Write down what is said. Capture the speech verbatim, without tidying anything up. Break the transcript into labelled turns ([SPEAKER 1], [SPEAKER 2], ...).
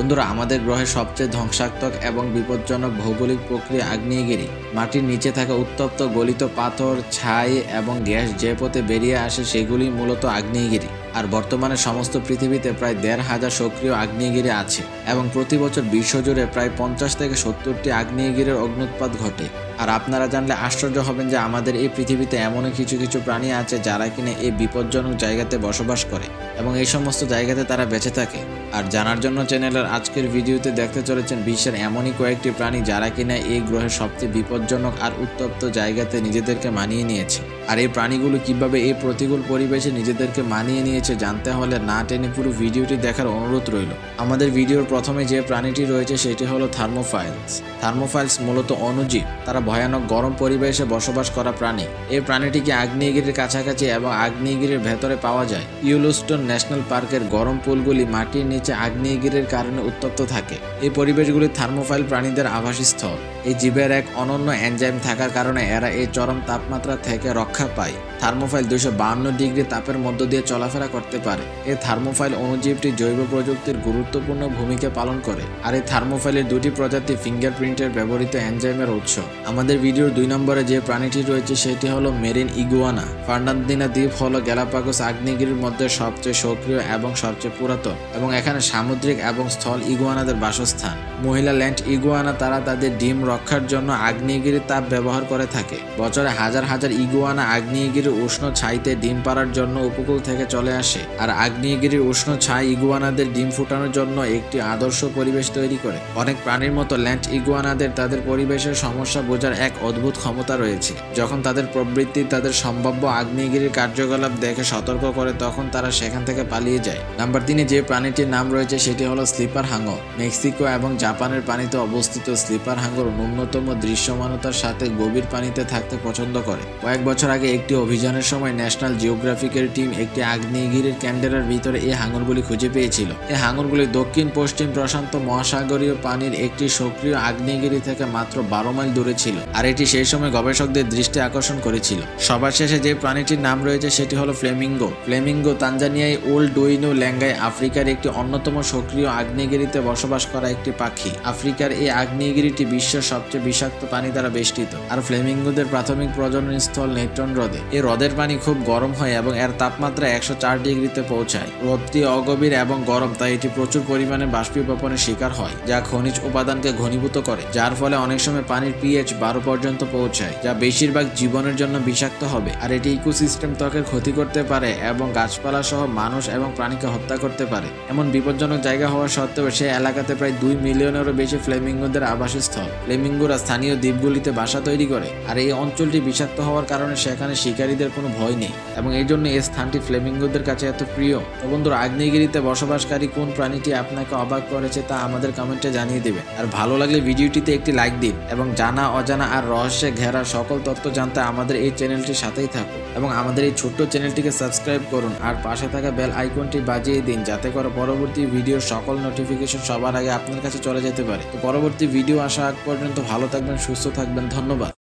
[SPEAKER 1] বন্ধুরা, আমাদের গ্রহের সবচেয়ে ধ্বংসাত্মক এবং বিপজ্জনক ভৌগোলিক প্রক্রিয়া আগ্নেয়গিরি। মাটির নিচে থাকা উত্তপ্ত গলিত পাথর, ছাই এবং গ্যাস যে পথে বেরিয়ে আসে সেগুলি মূলত আগ্নেয়গিরি। আর বর্তমানে সমস্ত পৃথিবীতে প্রায় দেড় হাজার সক্রিয় আগ্নেয়গিরি আছে এবং প্রতি বছর বিশ্বজুড়ে প্রায় পঞ্চাশ থেকে সত্তরটি আগ্নেয়গিরির অগ্নুৎপাত ঘটে। আর আপনারা জানলে আশ্চর্য হবেন যে আমাদের এই পৃথিবীতে এমনও কিছু কিছু প্রাণী আছে যারা কিনা এই বিপজ্জনক জায়গাতে বসবাস করে এবং এই সমস্ত জায়গাতে তারা বেঁচে থাকে। আর জানার জন্য চ্যানেলের আজকের ভিডিওতে দেখতে চলেছেন বিশ্বের এমনই কয়েকটি প্রাণী যারা কিনা এই গ্রহের সবচেয়ে বিপজ্জনক আর উত্তপ্ত জায়গাতে নিজেদেরকে মানিয়ে নিয়েছে। আর এই প্রাণীগুলো কিভাবে এই প্রতিকূল পরিবেশে নিজেদেরকে মানিয়ে নিয়েছে জানতে হলে না টেনে পুরো ভিডিওটি দেখার অনুরোধ রইল। আমাদের ভিডিওর প্রথমে যে প্রাণীটি রয়েছে সেটি হলো থার্মোফাইলস। থার্মোফাইলস মূলত অণুজীব। তারা ভয়ানক গরম পরিবেশে বসবাস করা প্রাণী। এই প্রাণীটিকে আগ্নেয়গিরির কাছাকাছি এবং আগ্নেয়গিরির ভেতরে পাওয়া যায়। ইয়েলোস্টোন ন্যাশনাল পার্কের গরম পুলগুলি মাটির নিচে আগ্নেয়গিরির কারণে উত্তপ্ত থাকে। এই পরিবেশগুলি থার্মোফাইল প্রাণীদের আবাসস্থল। এই জীবের এক অনন্য এনজাইম থাকার কারণে এরা এই চরম তাপমাত্রা থেকে রক্ষা পায়। থার্মোফাইল দুইশো বাহান্ন ডিগ্রি তাপের মধ্য দিয়ে চলাফেরা করতে পারে। এই থার্মোফাইল অণুজীবটি জৈব প্রযুক্তির গুরুত্বপূর্ণ ভূমিকা পালন করে। আর এই থার্মোফাইলের দুটি প্রজাতি ফিঙ্গারপ্রিন্টের ব্যবহৃত এনজাইমের উৎস। আমাদের ভিডিওর দুই নম্বরে যে প্রাণীটি রয়েছে সেটি হলো মেরিন ইগুয়ানা। ফার্নান্দিনা দ্বীপ হলো গ্যালাপাগোস আগ্নেয়গিরির মধ্যে সবচেয়ে সক্রিয় এবং সবচেয়ে পুরাতন এবং এখানে সামুদ্রিক এবং স্থল ইগুয়ানাদের বাসস্থান। মহিলা ল্যান্ড ইগুয়ানা তারা তাদের ডিম রক্ষার জন্য আগ্নেয়গিরির তাপ ব্যবহার করে থাকে। বছরে হাজার হাজার ইগুয়ানা আগ্নেয়গিরির উষ্ণ ছাইতে ডিম পাড়ার জন্য উপকূল থেকে চলে আসে। আর আগ্নেয়গিরির উষ্ণ ছাই ইগুয়ানাদের ডিম ফুটানোর জন্য একটি আদর্শ পরিবেশ তৈরি করে। অনেক প্রাণীর মতো ল্যান্ড ইগুয়ানাদের তাদের পরিবেশের সমস্যা বোঝার এক অদ্ভুত ক্ষমতা রয়েছে। যখন তাদের প্রবৃত্তি তাদের সম্ভাব্য আগ্নেয়গিরির কার্যকলাপ দেখে সতর্ক করে তখন তারা সেখান থেকে পালিয়ে যায়। নাম্বার তিনে যে প্রাণীটির নাম রয়েছে সেটি হলো স্লিপার হাঙ্গর। মেক্সিকো এবং জাপানের পানিতে অবস্থিত স্লিপার হাঙ্গর ন্যূনতম দৃশ্যমানতার সাথে গভীর পানিতে থাকতে পছন্দ করে। কয়েক বছর আগে একটি অভিযানের সময় ন্যাশনাল জিওগ্রাফিকের টিম একটি আগ্নেয়গিরির ক্যান্ডেলার ভিতরে এই হাঙরগুলি খুঁজে পেয়েছিল। এই হাঙরগুলি দক্ষিণ পশ্চিম প্রশান্ত মহাসাগরীয় পানির একটি সক্রিয় আগ্নেয়গিরি থেকে মাত্র বারো মাইল দূরে ছিল। আর এটি সেই সময় গবেষকদের দৃষ্টি আকর্ষণ করেছিল। সবার শেষে যে প্রাণীটির নাম রয়েছে সেটি হলো ফ্লেমিঙ্গো। ফ্লেমিঙ্গো তানজানিয়ায় ওল্ড ডুইনো ল্যাঙ্গায় আফ্রিকার একটি অন্যতম সক্রিয় আগ্নেয়গিরিতে বসবাস করা একটি পাখি। আফ্রিকার এই আগ্নেয়গিরিটি বিশ্বের সবচেয়ে বিষাক্ত পানি দ্বারা বেষ্টিত। আর ফ্লেমিঙ্গোদের প্রাথমিক প্রজনন স্থল নেট্রন হ্রদে। এই হ্রদের পানি খুব গরম হয় এবং এর তাপমাত্রা একশো চার ডিগ্রিতে পৌঁছায়। হ্রদটি অগভীর এবং গরম, তাই এটি প্রচুর পরিমাণে বাষ্পীভবনের শিকার হয় যা খনিজ উপাদানকে ঘনীভূত করে, যার ফলে অনেক সময় পানির পিএইচ বারো পর্যন্ত পৌঁছায়, যা বেশিরভাগ জীবনের জন্য বিষাক্ত হবে। আর এটি ইকোসিস্টেম ত্বকের ক্ষতি করতে পারে এবং গাছপালা সহ মানুষ এবং প্রাণীকে হত্যা করতে পারে। এমন বিপজ্জনক জায়গা হওয়া সত্ত্বেও সেই এলাকাতে প্রায় দুই মিলিয়নেরও বেশি ফ্লেমিঙ্গোদের আবাসস্থল। ফ্লেমিঙ্গোরা স্থানীয় দ্বীপগুলিতে বাসা তৈরি করে। আর এই অঞ্চলটি বিষাক্ত হওয়ার কারণে সেখানে শিকারীদের কোনো ভয় নেই এবং এই জন্য এই স্থানটি ফ্লেমিঙ্গোদের কাছে এত প্রিয়। তো বন্ধুরা, আগ্নেয়গিরিতে বসবাসকারী কোন প্রাণীটি আপনাকে অবাক করেছে তা আমাদের কমেন্টে জানিয়ে দেবেন। আর ভালো লাগলে ভিডিওটিতে একটি লাইক দিন এবং জানা অজানা আর রহস্যে ঘেরা সকল তথ্য জানতে আমাদের এই চ্যানেলটির সাথেই থাকুন এবং আমাদের এই ছোট্ট চ্যানেলটিকে সাবস্ক্রাইব করুন আর পাশে থাকা বেল আইকনটি বাজিয়ে দিন যাতে করে পরবর্তী ভিডিওর সকল নোটিফিকেশন সবার আগে আপনার কাছে চলে যেতে পারে। তো পরবর্তী ভিডিও আসা আগ পর্যন্ত ভালো থাকবেন, সুস্থ থাকবেন। ধন্যবাদ।